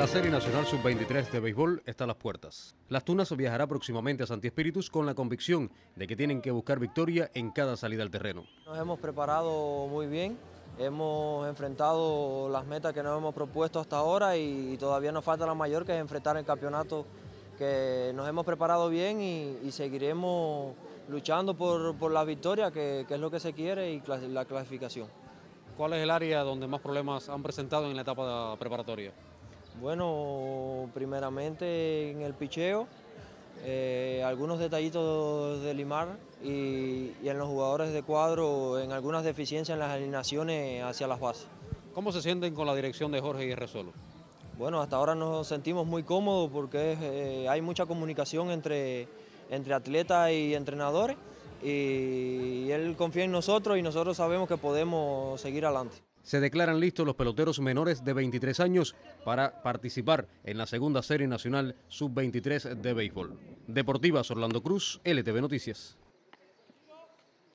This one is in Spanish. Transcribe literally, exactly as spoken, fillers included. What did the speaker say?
La Serie Nacional sub veintitrés de béisbol está a las puertas. Las Tunas viajará próximamente a Santi Espíritus con la convicción de que tienen que buscar victoria en cada salida al terreno. Nos hemos preparado muy bien, hemos enfrentado las metas que nos hemos propuesto hasta ahora y todavía nos falta la mayor, que es enfrentar el campeonato, que nos hemos preparado bien y, y seguiremos luchando por, por la victoria, que, que es lo que se quiere, y la clasificación. ¿Cuál es el área donde más problemas han presentado en la etapa preparatoria? Bueno, primeramente en el picheo, eh, algunos detallitos de limar y, y en los jugadores de cuadro, en algunas deficiencias en las alineaciones hacia las bases. ¿Cómo se sienten con la dirección de Jorge Guerresolo? Bueno, hasta ahora nos sentimos muy cómodos porque eh, hay mucha comunicación entre, entre atletas y entrenadores, y él confía en nosotros y nosotros sabemos que podemos seguir adelante. Se declaran listos los peloteros menores de veintitrés años para participar en la segunda Serie Nacional sub veintitrés de béisbol. Deportivas Orlando Cruz, L T V Noticias.